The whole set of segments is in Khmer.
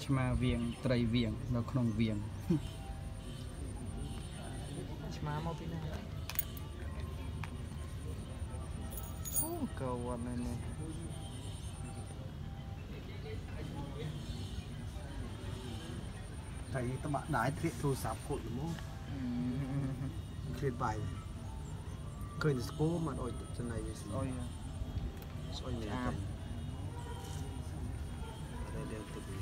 ឆ្មាវៀងត្រីវៀងនៅក្នុងវៀងឆ្មាមកពីណាអូកោវត្តនេះតែតបាក់ដែរធ្លាក់ទូរស័ព្ទខូចល្មមឃ្លាតបាយឃើញស្គមមិនអុយចំណៃនេះអុយស្អុយនេះទៅដែលទៅវា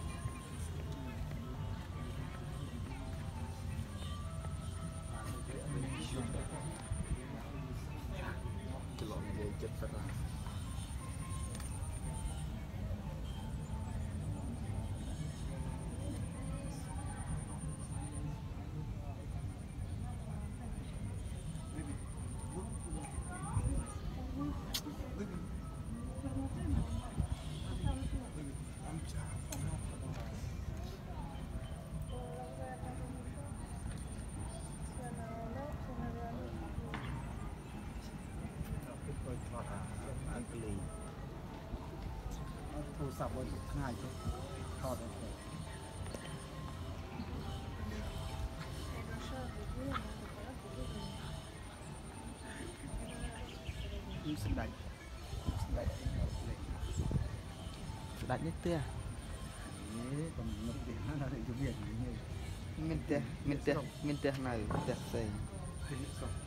ច្រឡំនិយាយចិត្តទៅទូរស័ព្ទឲ្យថ្ងៃទៅថតទៅគឺស្ដាច់នេះទេនេះបំណុកវាណាទៅវាមានផ្ទះនៅផ្ទះផ្សេង